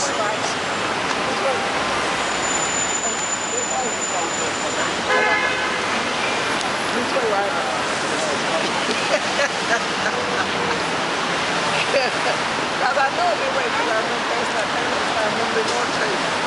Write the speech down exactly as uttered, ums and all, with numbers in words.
spots. This way, right? Because I know they wait till I run past that thing, I remember they want to.